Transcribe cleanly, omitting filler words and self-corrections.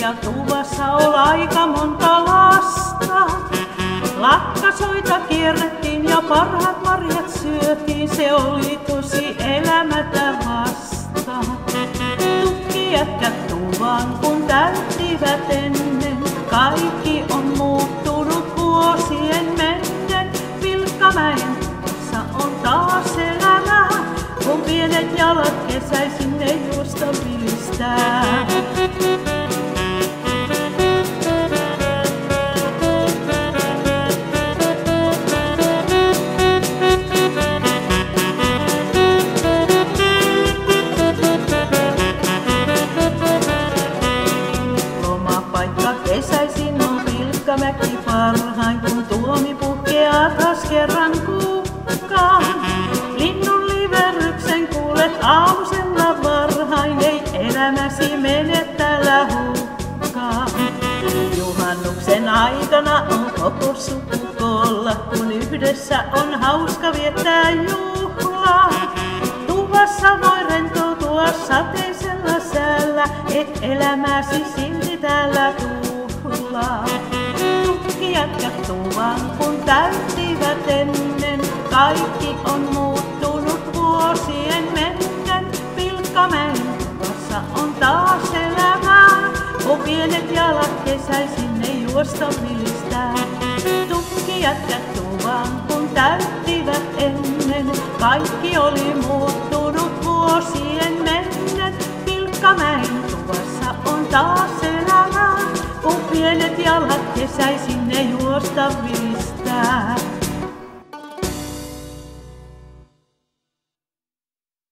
ja tuvassa oli aika monta lasta. Lakkasoita kierrettiin ja parhaat marjat syötiin, se oli tosi elämätä vasta. Tutkijätkät tuvan kun täyttivät ennen, kaikki on muuttunut vuosien mennen. Vilkkamäen tuvassa on taas elämää, kun pienet jalat kesäisin ne juosta vilistää. Kesäisin on Vilkkamäki parhain, kun tuomi puhkeaa taas kerran kukkaan. Linnun liverryksen kuulet aamusella varhain, ei elämäsi mene täällä hukkaan. Juhannuksen aikana on koko sukukoolla, kun yhdessä on hauska viettää juhlaa. Tuvassa voi rentoutua sateisella säällä, et elämäsi silti täällä tuhlaa. Tutkijat tuvan kun täyttivät ennen, kaikki on muuttunut vuosien mennen. Vilkkamäen tuvassa on taas elämää, kun pienet jalat kesäisin ne juosta vilistää. Tutkijat tuvan kun täyttivät ennen, kaikki oli muuttunut vuosien mennen. Vilkkamäen tuvassa on taas elämää, kun pienet jalat kesäisin ne juosta vilistää.